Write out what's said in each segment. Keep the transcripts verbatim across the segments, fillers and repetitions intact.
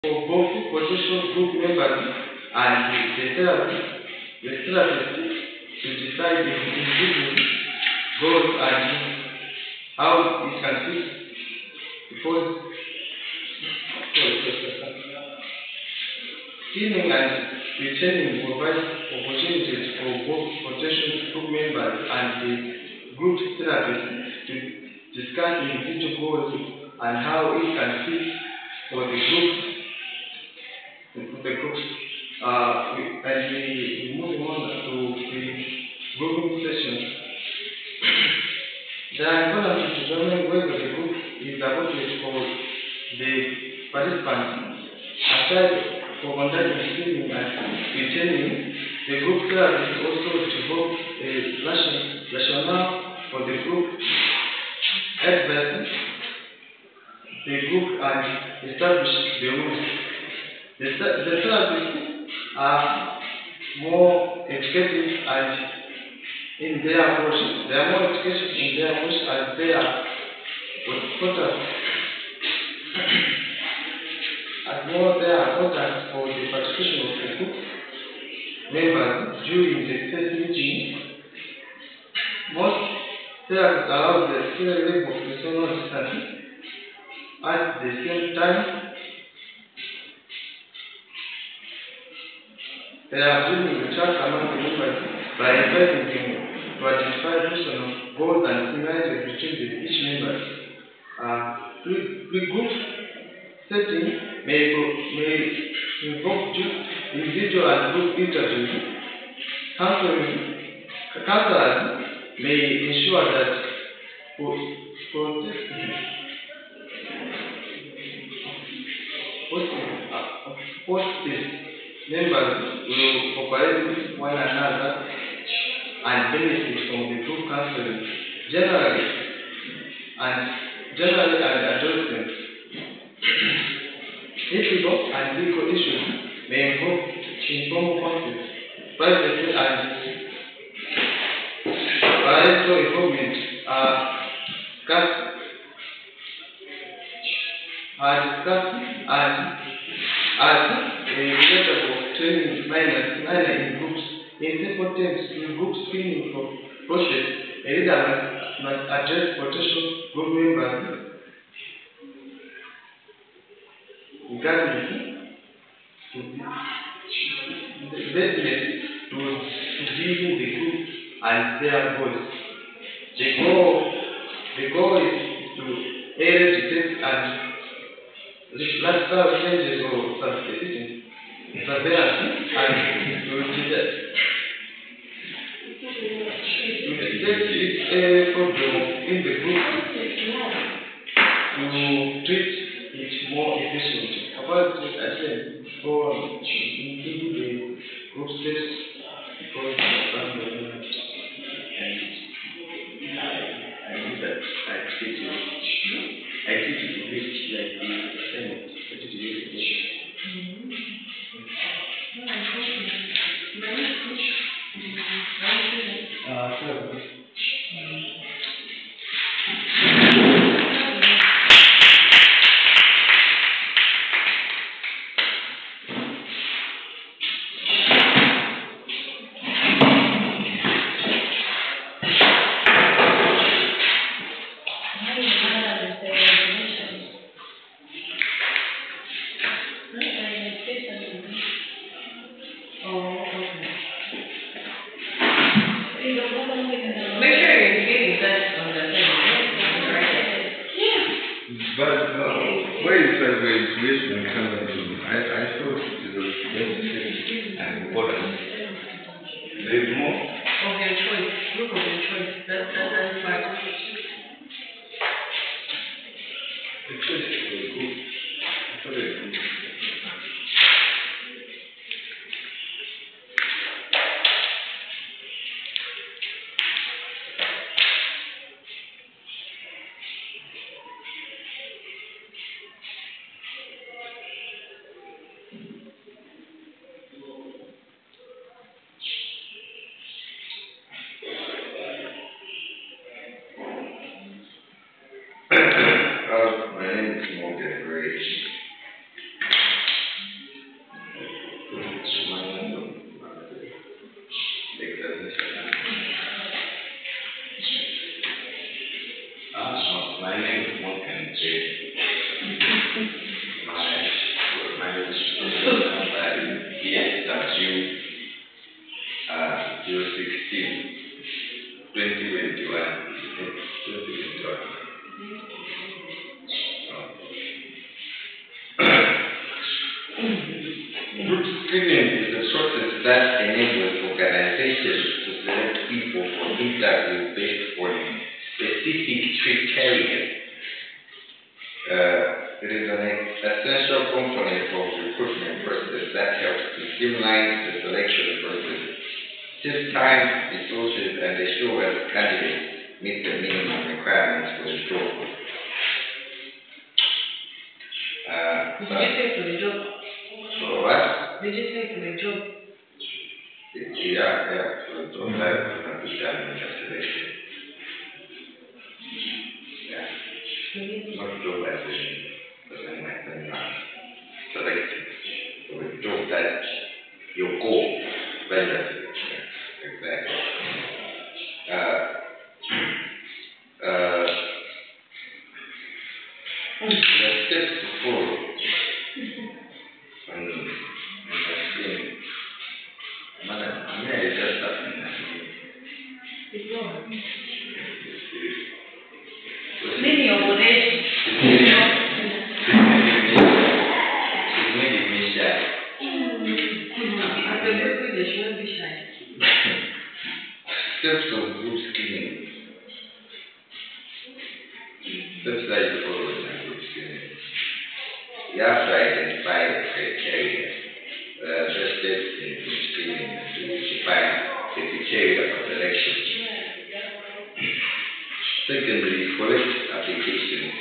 for both potential group members and the therapist, the therapist to decide the individual goals and how it can fit because screening and retaining provides opportunities for both potential group members and the group therapist to discuss individual goals and how it can fit for the group. The group. Uh, we, and we move on to the grouping session. The important to determine whether the group is appropriate for the participants. Aside for conducting screening and retaining, the group therapist also develop a rationale for the group advice the group and establish the rules. The, the therapists are more educated and in their approach, they are more educated in their approach as they are important as more they are important for the participation of the group members during the test meeting. Most therapists allow the same level of personal distancing at the same time. They are building the trust among the members by inviting them to identify personal goals and similarities between the, each member. Uh, Pre-group setting may, may involve individual and group interviews. Counseling, counselors may ensure that for, for this, positive members will cooperate with one another and benefit from the group counseling. Generally, and generally and adjustments, ethical and legal issues may involve informal conflict, privacy and parental involvement are discussed, are discussed and as a result of training minor, minor in groups. In simple terms, in group screening process, a leader must, must address potential group members regarding the readiness to, to be in the group and their goals. The goal, the goal is to aid detect and lifestyle changes or substitution, surveillance, and to detect, to detect a problem in the group to treat it more efficiently. About this, I said, go on into the group test because of the and I think that I treat it, I treat it like the Senate. Uh, so, but uh, where is the information coming from? I, I thought it was necessary and important. There is more? Of your choice, group of your choice. That, that, that's part of it. The choice of the group. I thought it was system to select people for interview based on specific criteria. Uh, it is an essential component of the recruitment process that helps to streamline the selection process, save time, resources, and ensure that candidates meet the minimum requirements for the job. Uh, Did you say for the job? For what? Did you say for the job? Yeah, yeah, for the job that will be done in the selection. Yeah. Mm-hmm. Not job as in doesn't matter now. Selected. So the job that your goal, vendor selection. Exactly. Uh, uh, the steps to follow on, on the screen. Madam, I mean, I just started. It's not. Many of the days. It's making me shy. After this week, they shouldn't be shy. Steps of group screening. Steps that you follow in a group screening. You have to identify the criteria. Uh, the steps in group screening to define the criteria for selection. Secondly, collect applications.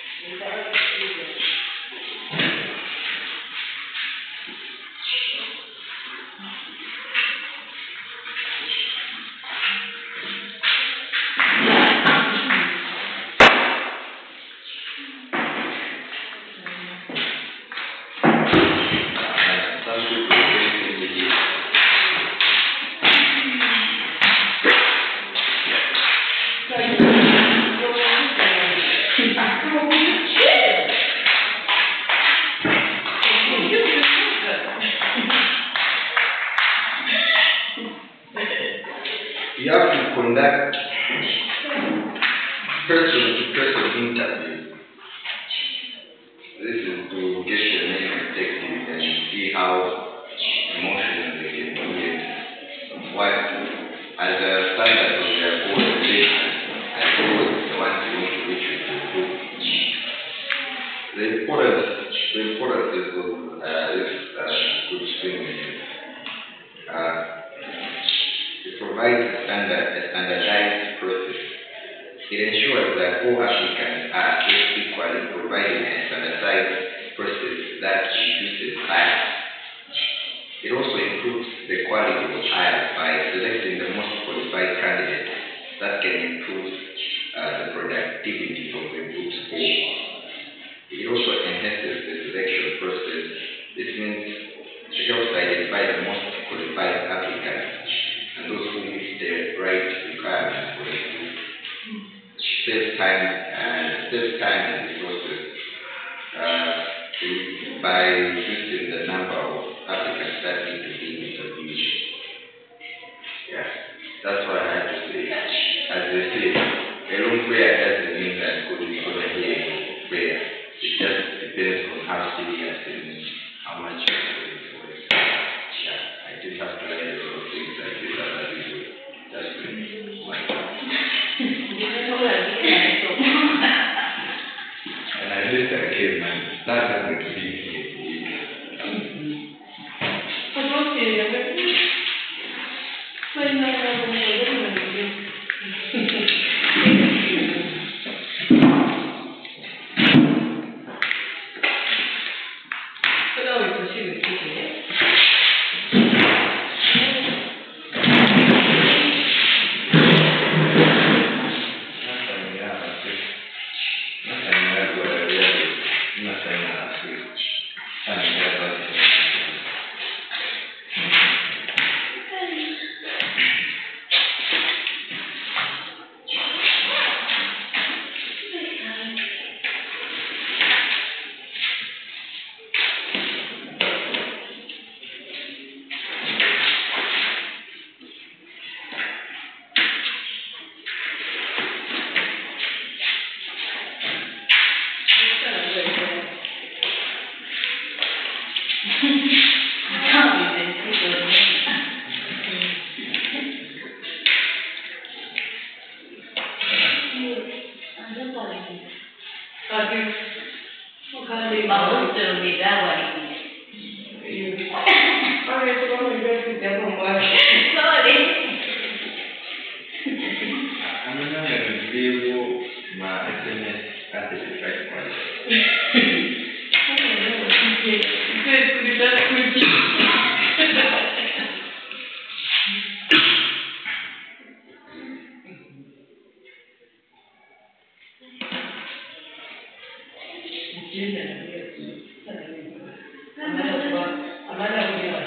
You have to conduct person-to-person interview. This is to get the main objective and see how emotional they can do it. What, as a standard of their goal, they and goals, the ones you want to reach with your group. The importance, the importance is of uh, this uh, group screening. Uh, It provides a, standard, a standardized process. It ensures that all applicants are assessed equally, providing a standardized process that reduces bias. It also improves the quality of hires by selecting the most qualified candidates that can improve uh, the productivity of the group's goal. It also enhances the selection process. This means it helps identify the most qualified applicants and those who meet the right requirements for the group. Save time and save time and resources uh, by reducing the number of applicants that need to be interviewed. Yeah, that's what I have to say. As they say, a long prayer doesn't mean that God is going to hear your prayer. It just depends on how serious and how much you are doing for it. Yeah, I did have to learn a lot of things like this as I do. That's really my and I did that again, man. That happened to be here. So now we proceed with teaching, yeah?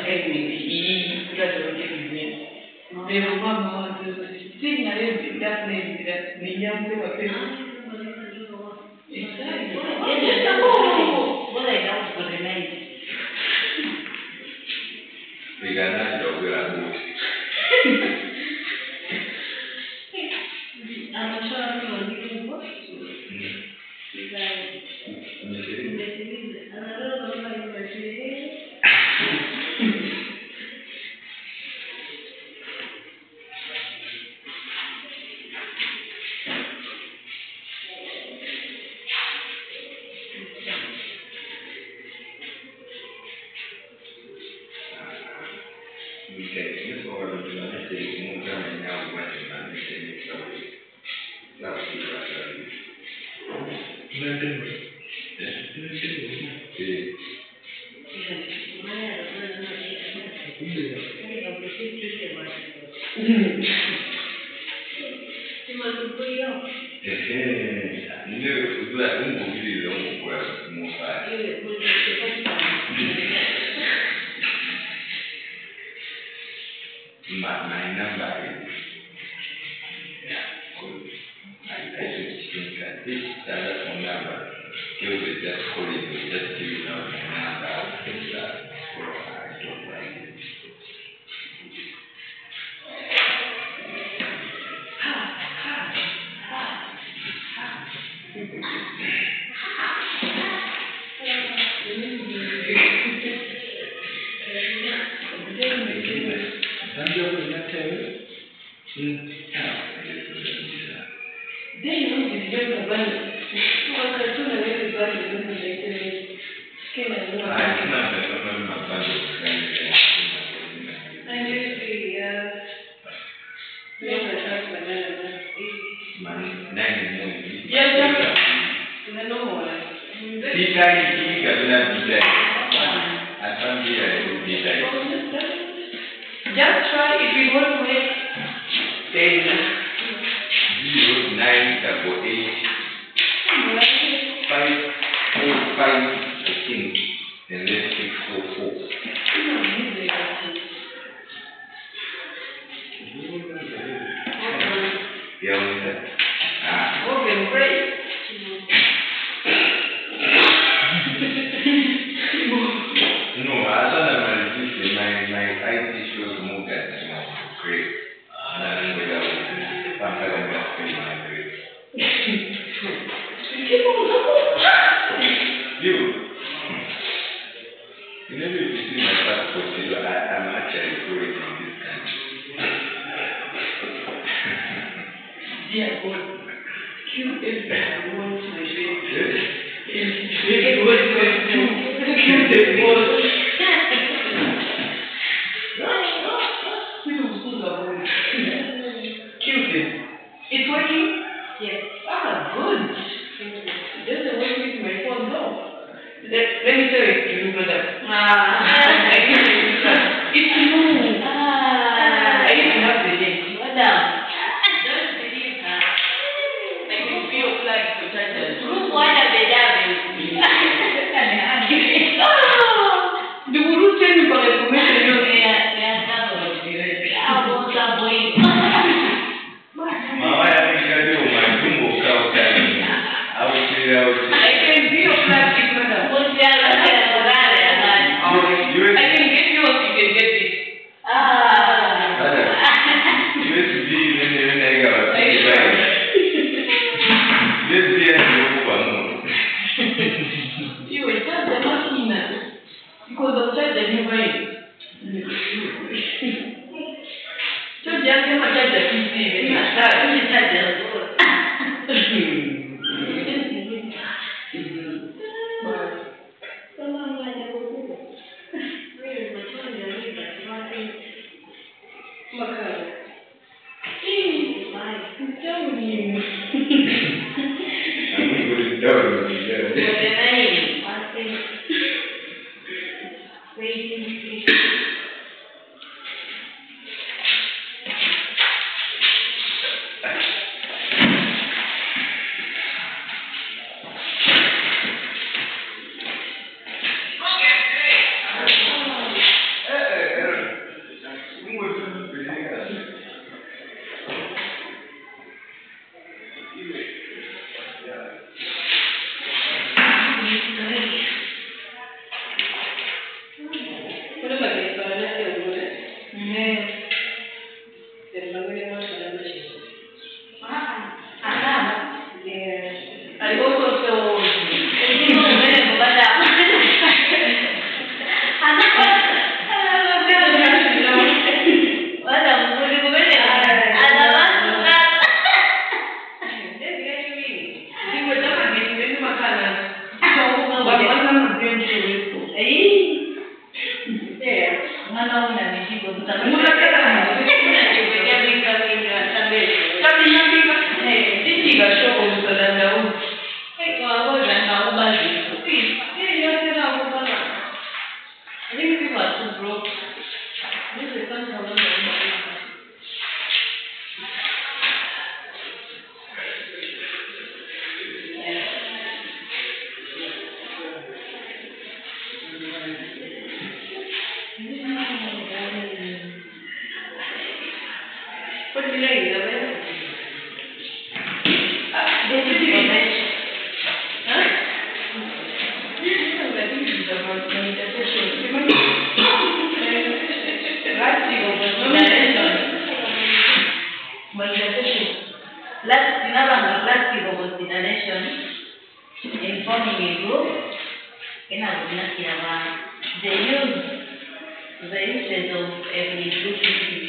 technique, he got to get his name. They were one more to sing a little bit, that name, that the young people. Exactly. What I don't for the name. We got that job with our books. I'm sure I'm going to give you books. We can use all of the money more than now when the money is so that would be right. My, my number is yeah, good. I, I should think that this telephone number, you will just call it, will just give you know my number, and uh, so I don't like it. Just try if you want to make then Zero nine double eight five four five I think and then six four four. Yeah, what's that? Ah. Okay, great. No, I thought I might reduce my my I T shows more than you know, great. And without sometimes I just pay my grade. You, you know, if you see my passport, you know, I am actually great in this country. Yeah, but Q is the one my favorite. It was Q is was. It's working? Yes. Ah, good. It doesn't work with my phone, no. Let, let me tell it to you, brother. Ah. It's new. Ah. I even have the date. Madam. Don't believe her. I can be your flag for chargers. Who wanted the damage? The Guru sent you for information. They are, they are double. I want a boy. Mama, I think I do my jumbo cow time. I will say, I will say. I can be your plastic mother. What's the other side of the I can get yours, you can get it. Ah. You used to be in the neighborhood. This is the one. You will charge the machine because of charge the new way. So just how much charge the P C when you start, you charge the door. kama una mizigo tutamwona kuja minga minga tabele kama nyambika eh sisi gasho mtandao huu kwa ngoja na ubali sisi yeye yote na kupana mimi people are too broke this is something I want to know. What do you like, Isabel? Ah, don't you think it's huh? You know that this is about meditation. Last week was meditation. Meditation. Last, remember, last week was meditation. Informing a group. And I was not here about the use, the usage of every group.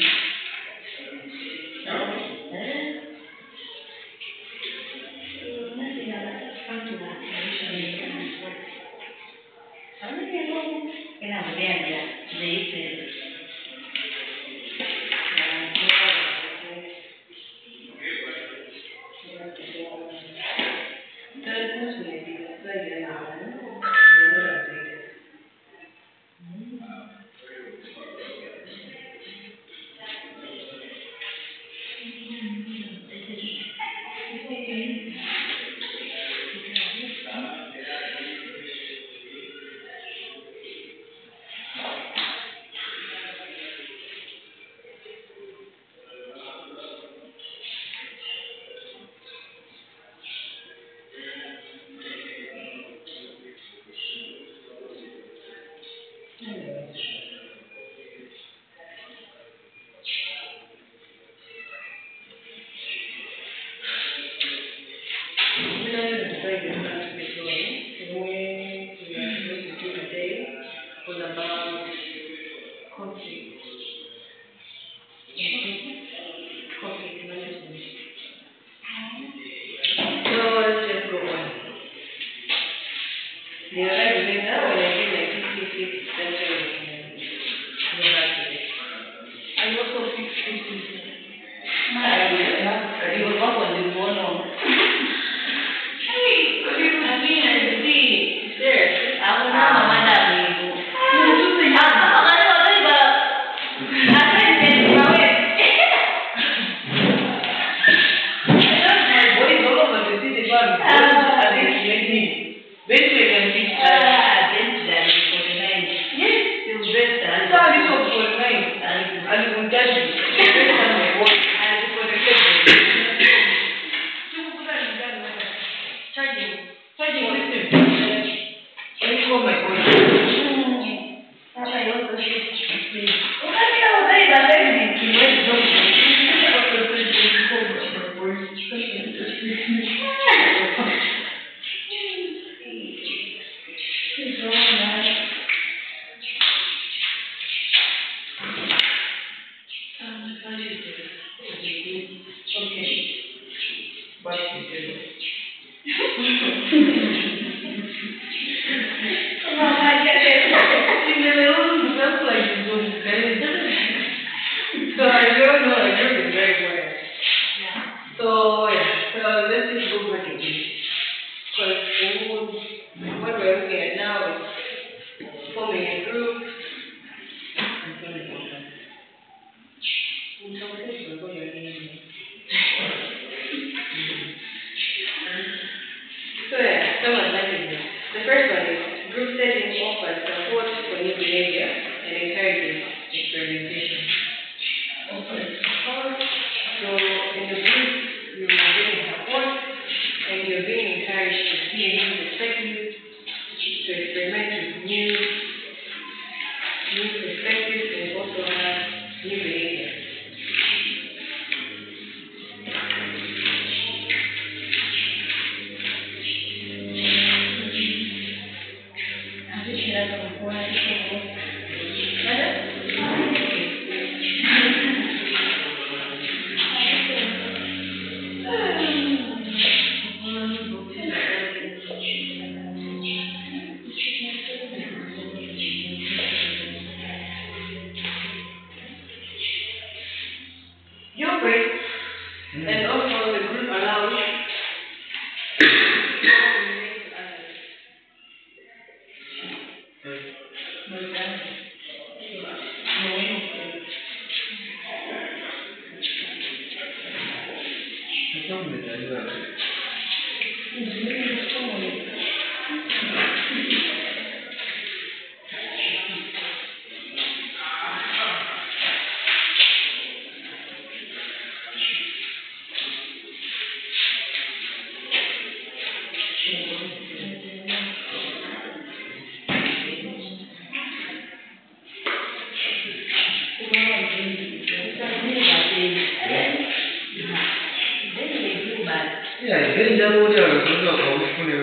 Yeah, getting that audio is not always funny.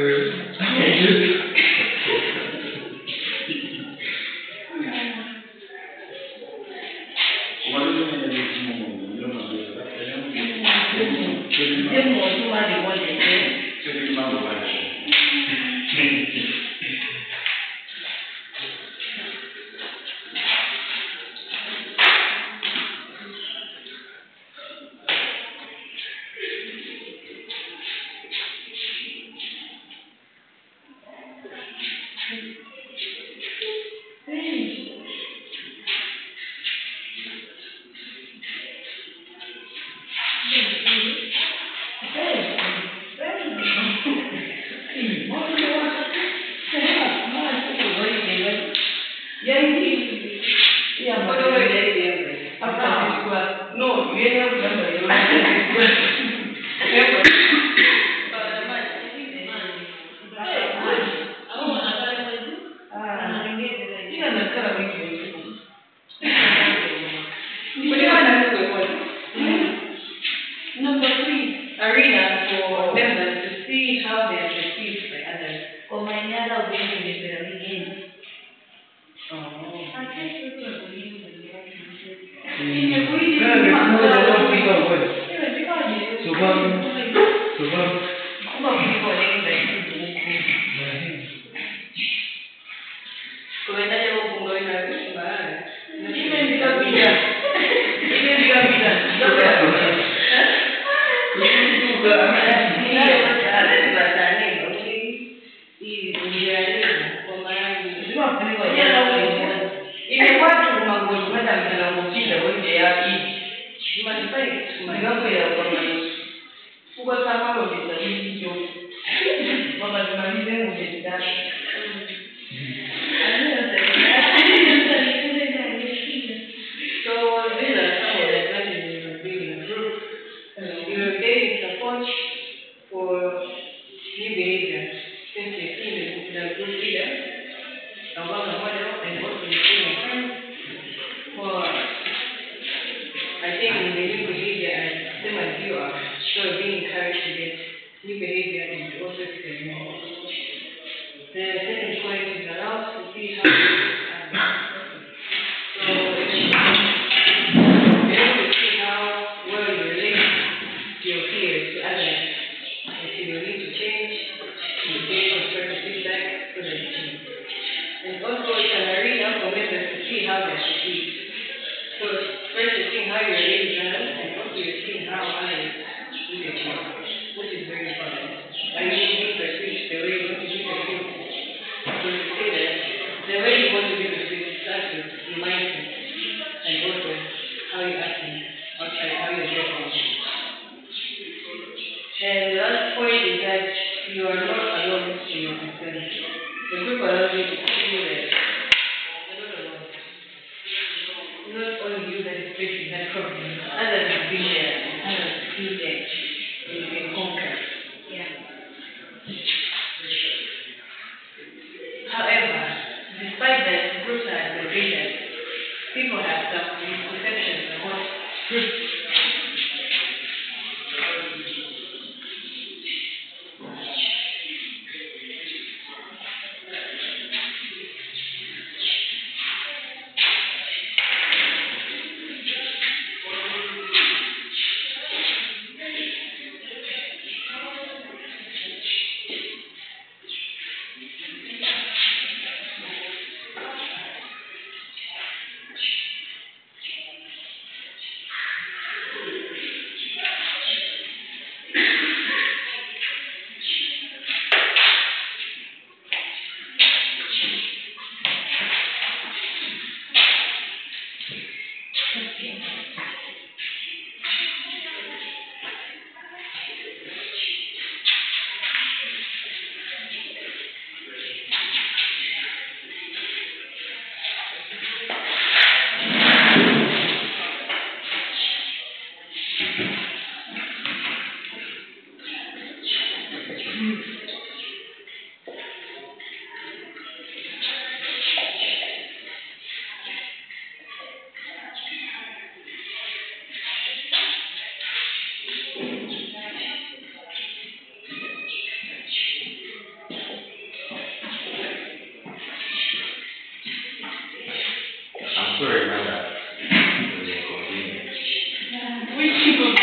sorry, man. That was inconvenient. Which people?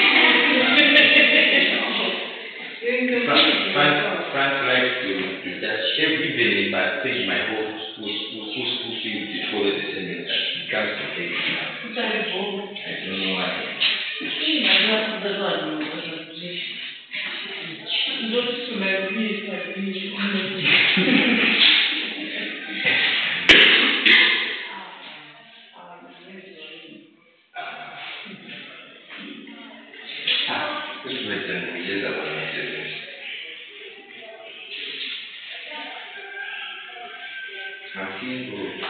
Frank, Frank likes to do that every day. If I take my whole school, school, school, school thing to follow the same method, he comes to take it now. I don't know why. Ah, this written we just about messages. I'm feeling good.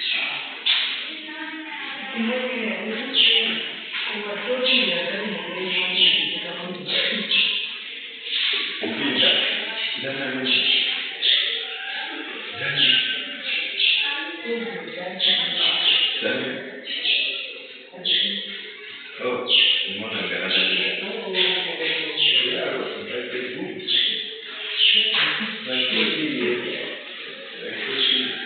Oh, you want to get another yeah, I wrote some very big books. Like forty years. Like forty years.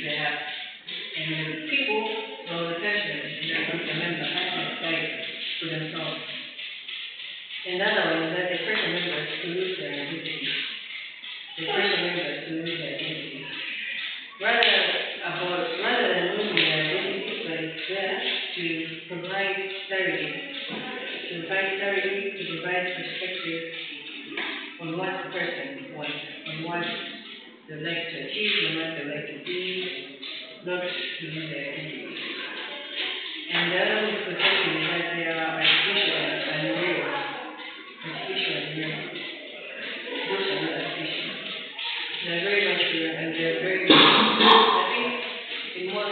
And the people, well, the session, the member has to say to the themselves. In other words, that the first members to lose their identity. The first members to lose their identity. Rather about rather than losing their identity, but it's there to provide clarity, to provide clarity, to provide perspective on what the person wants, on what they like to achieve, on what they like to be, not to lose their identity. And the other misconception is that they are artificial and real. Artificial and real. Those are not artificial. They're very much real and they're very, I think, in one,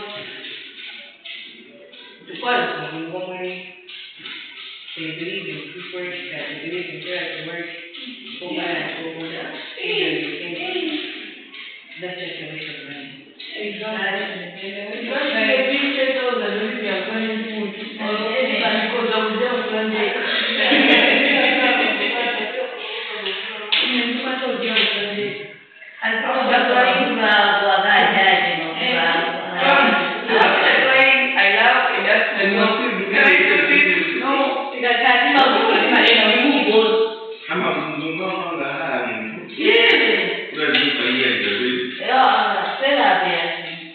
to quality, in one way, they believe in good work, that they believe in prayer, work, over and over, that's just a waste of money. Exactly. Because they are being settled and they are finding food. Or because of them one day. And so that's why I love it. That's the most no, because I think I'll do it. I'm a Mumma Ham. Yes. Yeah, say that there.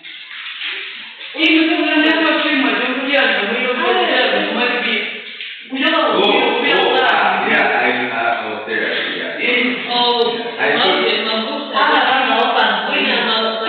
Even though I never see my own years, we don't know we don't know. Oh, yeah, I was there. Yeah. Oh, I know it. I don't know. We don't know.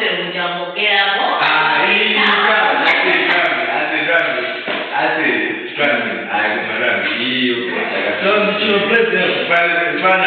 I see. your president, Fana, Fana,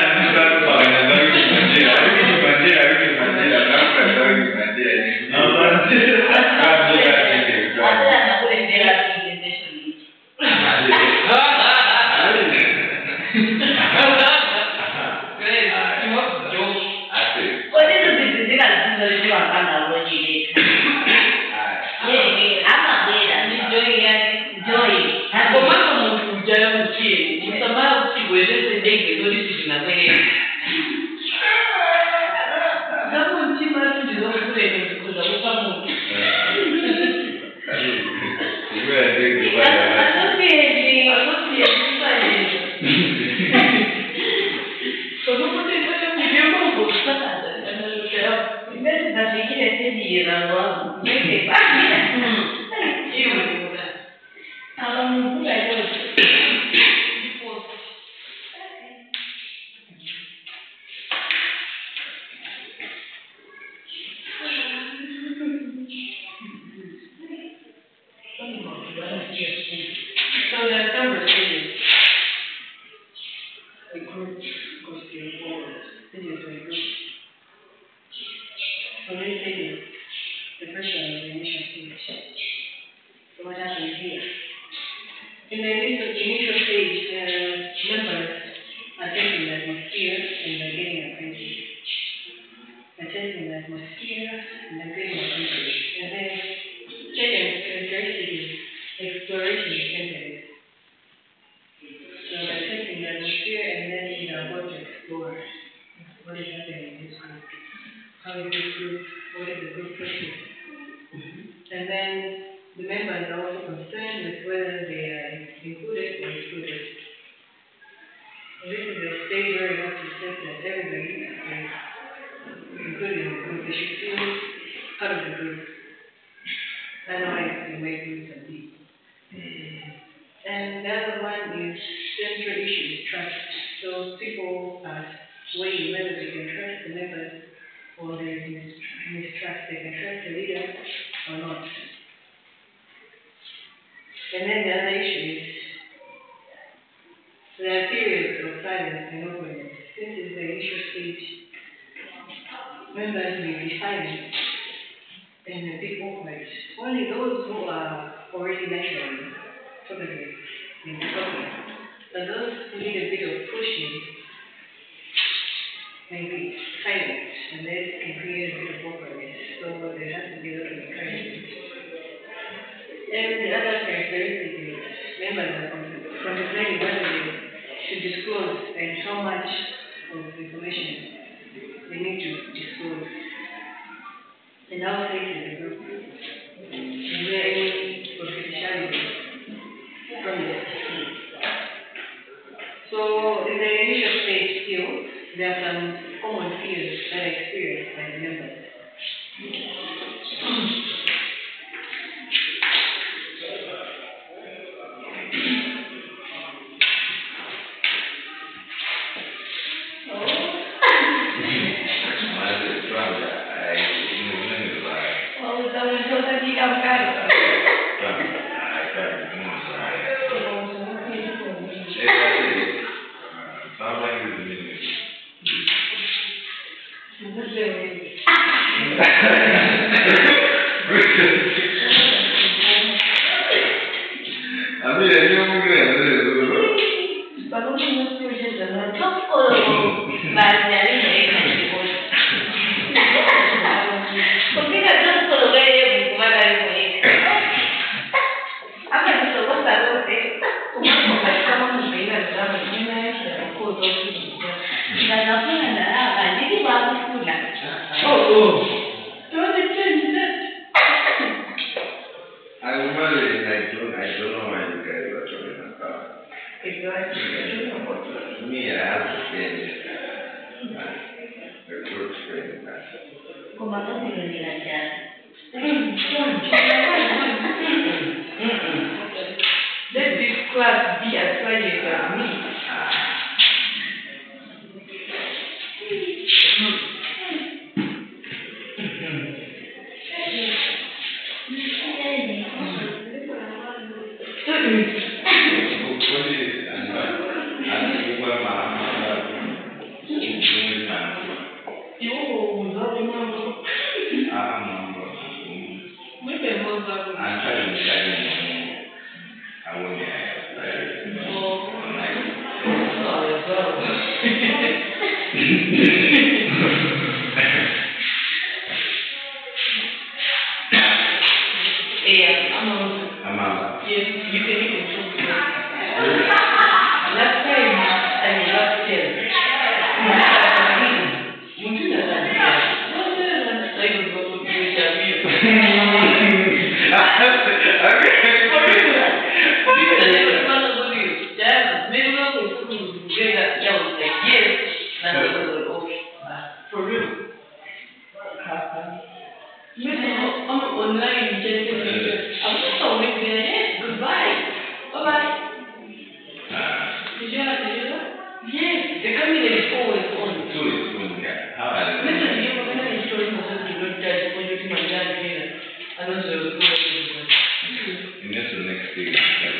I won't be like, Oh, online. oh, as well. Yeah, I'm on. I'm out. Yes, you can even talk to me. Last time, I mean last year, my for real. I'm online, just I'm just always there. Yes, goodbye. Bye bye. Did you have to do that? Yes, the company is always on. It's always on, yeah. How are they? Listen, you were going to story for us to not judge when you do my dad again. And also, And that's the next thing.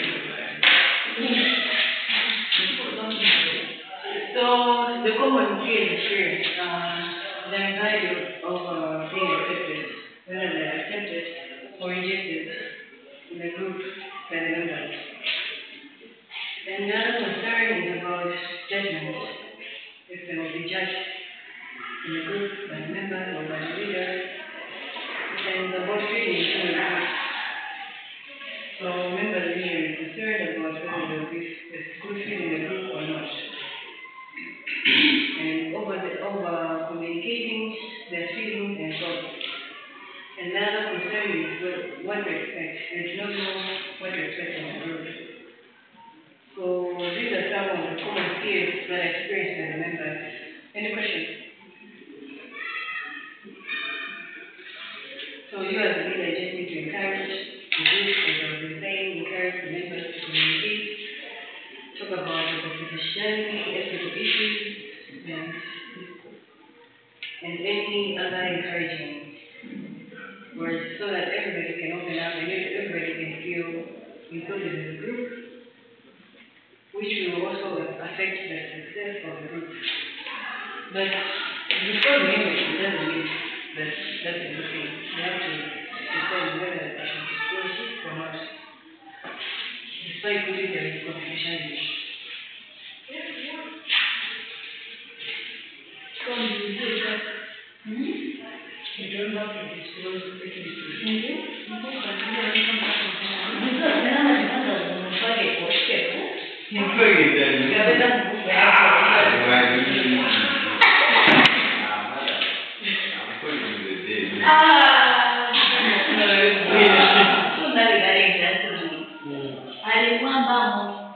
so, the common fear is fear. Uh, the anxiety of uh, being accepted, whether they're accepted or rejected in the group by the members. And the other concern is about judgment, if they will be judged in the group by the members or by the leader, and about feeling in the group. So members here is concerned about whether there will be a good fit in the group or not. And over the over communicating their feelings and thoughts. And the other concern is what, what to expect. They do not know what to expect from the group. So these are some of the common fears that I experienced by the members. Any questions? So you as a leader just need to encourage the group, as I was saying, encourage the members to communicate, talk about the confidentiality, ethical issues, and, and any other encouraging words so that everybody can open up and everybody can feel included in the group, which will also affect the success of the group. But before we end it, doesn't mean that that's a good thing. You have to decide whether I should disclose it or not, despite putting there is confidentiality. Come, you do that. Hmm? You don't have to disclose it. Mm-hmm. You forget that. I'm putting you the day. Ah, no, alikuwa ambamo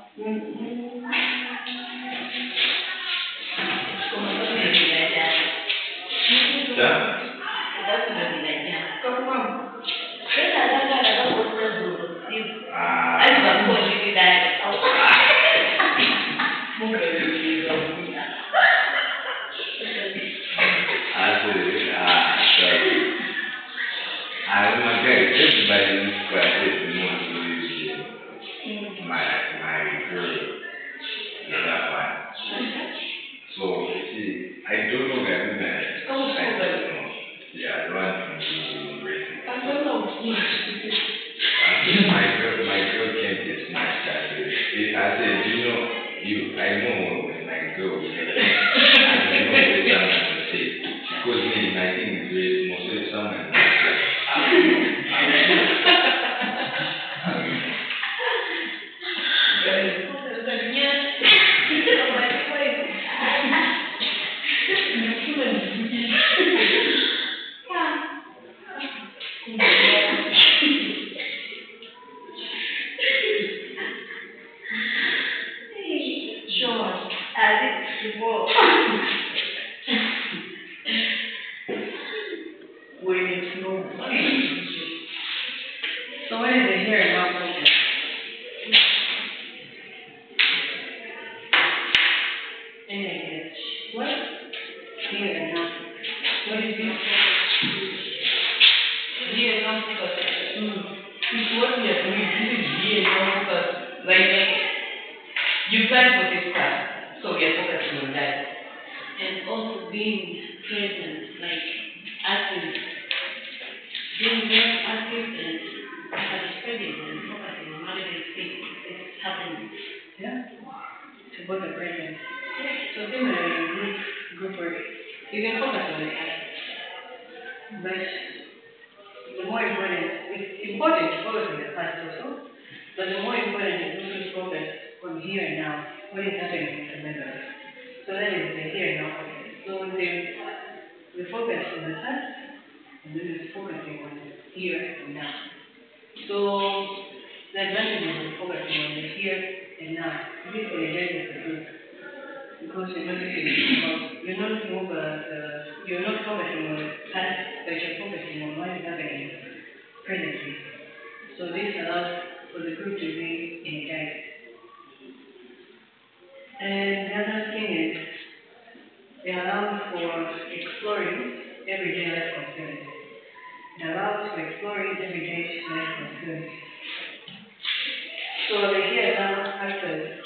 I my guy, everybody in this class is my my girl. Yeah, that's why. So you see, I don't know that women. I don't know. Yeah, I run from university. I don't know. My girl, my girl came to smash that. I said, you know, you, I know when my girl was there. I know what I'm going to say. Because me, my thing is very small, so if someone So what is it here about focus? Any ideas? What? Here and now. What is this? Here and now focus. Mm. It's what we are doing. This is here and now focus. Like, like you plan for this class, so we are focusing on that. And also being present, like active. Being very active and participating and focusing on managing it's happening. Yeah? To both the present. So similarly, group, group work, you can focus on the task. But the more important, it's important to focus on the past also, but the more important is also to focus on here and now, what is happening with the members. So that is the here and now focus. So the, the focus on the past, and then it's focusing on here and now. So the advantage of focusing on the here and now, this energizes the group. Because you're not thinking about, you're not thinking about, uh, you're not focusing on the past, but you're focusing on what is happening presently. So this allows for the group to be energized. And the other thing is, it allows for exploring everyday life concerns. It allows for exploring everyday life concerns. So the here now acts as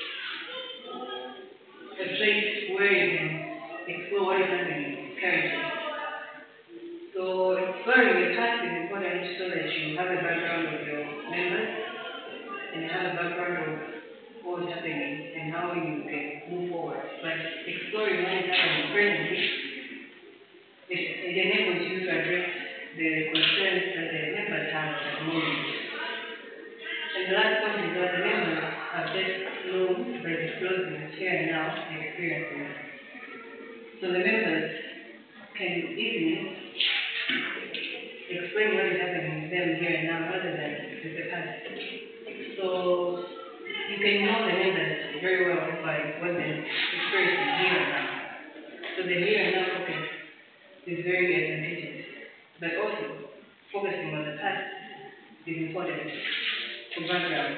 a place where you can explore what is happening currently. So exploring the past is important so that you have a background of your members and you have a background of what is happening and how you can move forward. But exploring what is happening presently, it, it enables you to address the concerns that the members have at the moment. And the last point is that the members have just known by disclosing here and now experiences. So the members can easily explain what is happening with them here and now rather than with the past. So you can know the members very well by what they're experiencing here and now. So the here and now focus is very advantageous. But also, focusing on the past is important for background.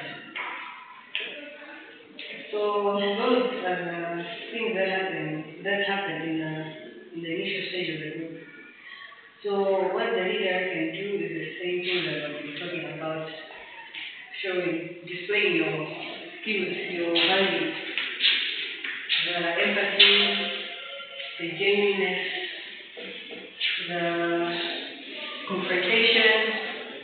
So those uh, things that happen that happen in, uh, in the initial stage of the group. So what the leader can do is the same thing that I've been talking about, showing, displaying your skills, your values, the empathy, the genuineness, the confrontation.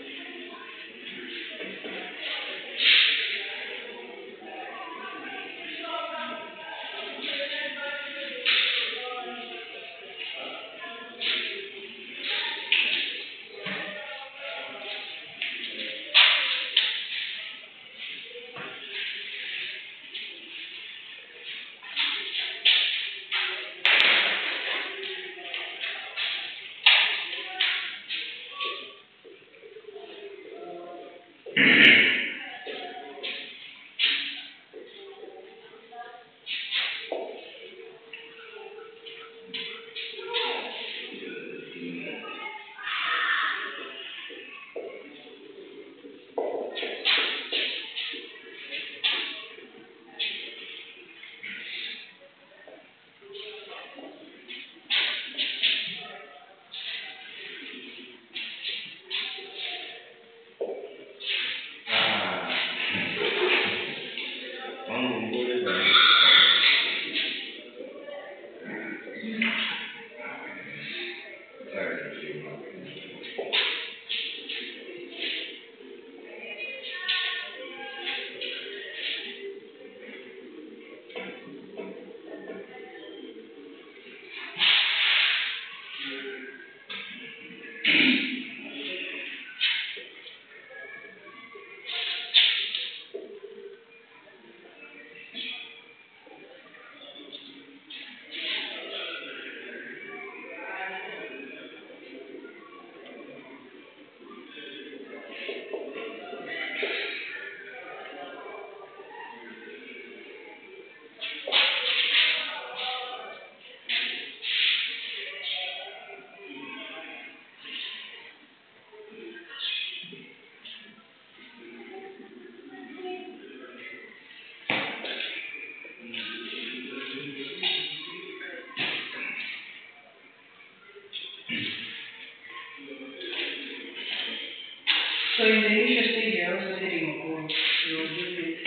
So in the initial stage, you're also setting a goal. You'll do it.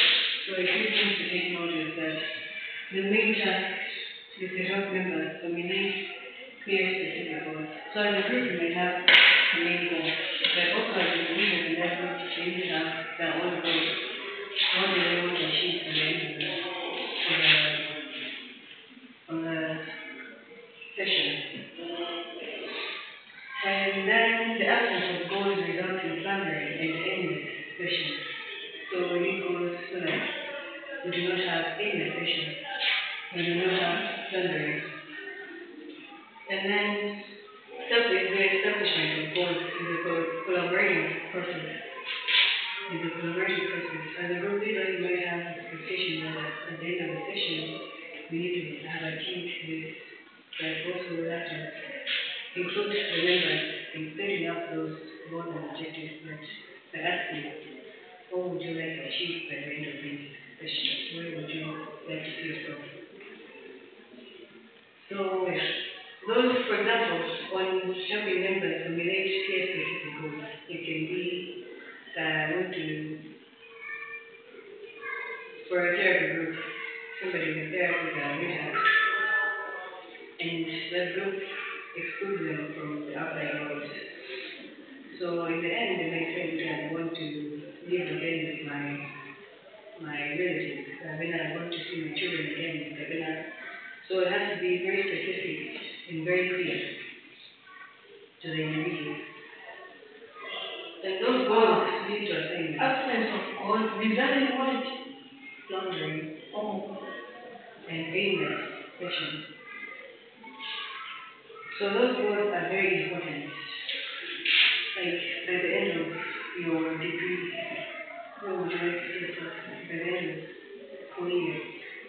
So a few things to take note is that the main task is to help members dominate clear specific goals. So as a group, you may have a main goal, but also as individuals in that group, they may have their own goals. what do they want to achieve at the end of the, on the, on the session. And then the absence of goals results in plundering and endless session. So we need goals so that we do not have endless session. We do not have plundering. And then self-establishment of goals is a collaborating process. Is a collaborating process. As a group leader, you might have expectations that at the end of the session, we need to have achieved this. But also we have to include the members in setting up those goals and objectives that they're asking, what would you like to achieve by the end of this session? Where would you like to see yourself? So, those, for example, on helping members formulate clear specific goals, it can be that I want to, for a therapy group, somebody in a therapy that we have, and that group excludes them from the outside world. So in the end, they may say that I want to live again with my my relatives. I mean, I want to see my children again. I mean, I, so it has to be very specific and very clear to the individual. And those goals lead to attainment. Absence of goals, regarding what? Plundering Oh. and aimless session. So those goals are very important. Like at the end of your degree, what would you like to see yourself at the end of four years?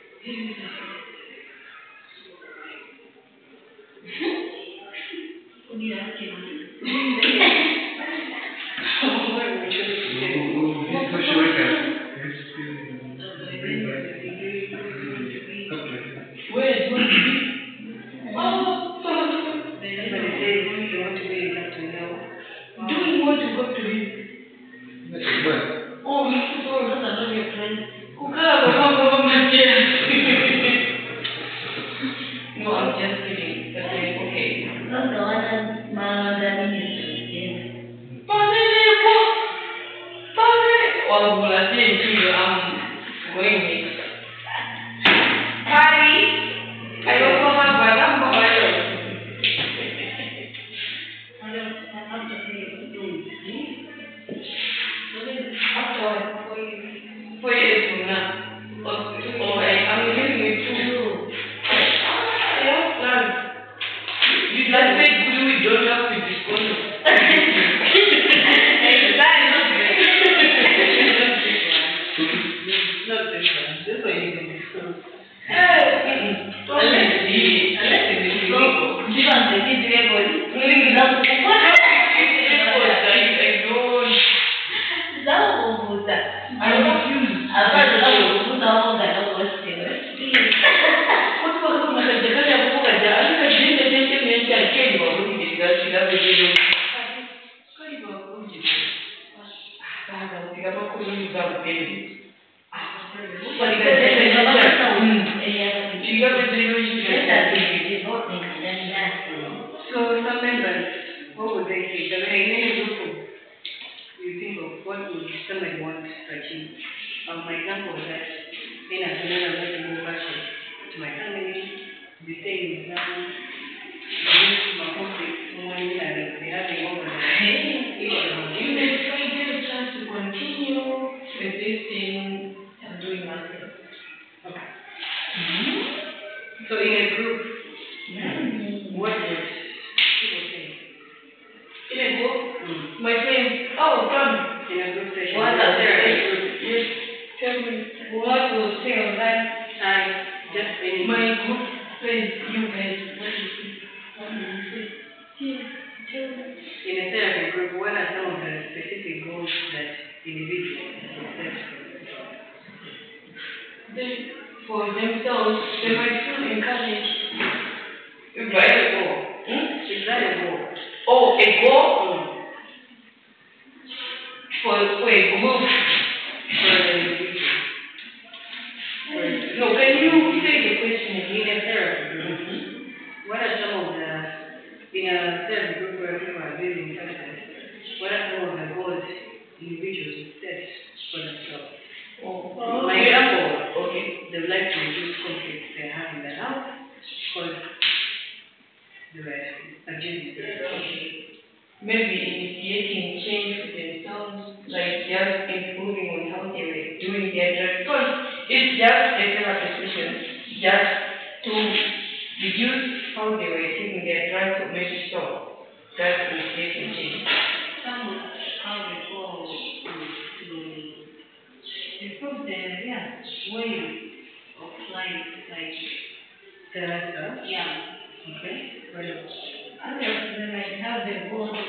What do you ask him? Where is going to be? Oh, Somebody says you want to be enough to know. do you want to go to him? When? Oh, so those are not your friends. Kukala baba baba No, I'm just kidding. But then, okay. Not the one that mother needs. Padre, what? Padre. Well, well, I didn't see you. I'm going next. Padre, I don't know my brother. I'm going I don't have to pay. after four years from now. Oh, I'm living with two. I have plans. You just said we don't have to discuss it. That is not great. Not this one. This one you can discuss. Unless it is, unless it is illegal. You don't take it to everybody. Mm. That's I refuse. I thought that was put on that I was still. What was the matter? The guy who was there, I think I didn't attention to I came about who did that. She got the video. Sorry about who did that. Ah, I think I'm not going to use that baby. But the guy said, she got the video. She got that baby. So some members, what would they say? The remaining group, you think of what would somebody want to achieve? Um, my example is that in a family, I'm going to go back to my family, be staying with them, my home with someone, and be having all the You may try to get a chance to continue with this thing and doing nothing. Okay. Mm-hmm. So in a group, what would people say? In a group, Mm. my friends, oh, come. In a group session, What are there? group? Yes, tell me. What will say on that? Time, just any. My good friends, you guys, what do you think? What do you say? Yeah, tell me. In a therapy group, what are some of the specific goals that individuals set for themselves? They, for themselves, they might feel encouraged. If I have a goal. Hmm? Is that a goal? Oh, a goal? Mm. For, for a group. For the individual. For No, can you say the question in again? a therapy group, Mm-hmm. what are some of the, in a therapy group where people are building success, what are some of the goals individuals set for themselves? Oh, okay, they would like to reduce conflicts they have in the house because they were against it. Maybe initiating change for themselves, like just improving on how they were doing their drugs. Because it's just a therapy session, just to reduce how they were taking their drugs or maybe stop. That's initiating change. Some how they go to improve their yeah, way of life, like Therapy. yeah. Okay. Well, Others they like how they go to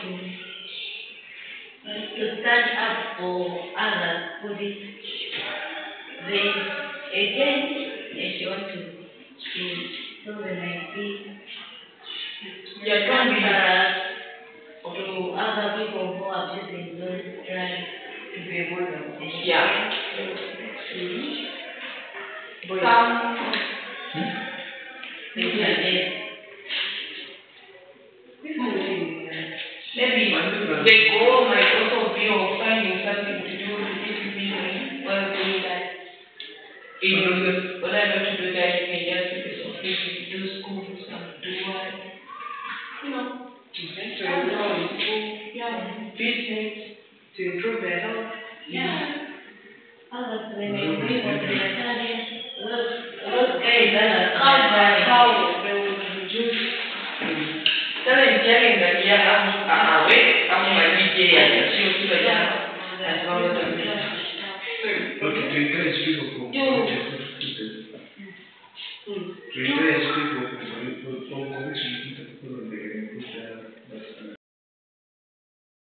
like to stand up for others for this they again they want to to so they might be yeah, don't be to other people who are using those drugs to be able to. and Yeah. to But some Maybe things like this. maybe the goal might also be of finding something to do with this business while doing that. In order not to do that, you can just do this office, do school, some do what, you know, invest to enroll in school, yeah, business to improve their health. Yeah. Others when they bring on the Italian, those those guys that How are how they will reduce. Telling telling that yeah, I'm I'm awake, I'm my D J and the show to the job as long as I'm Okay, to encourage people to Do- to Mm. encourage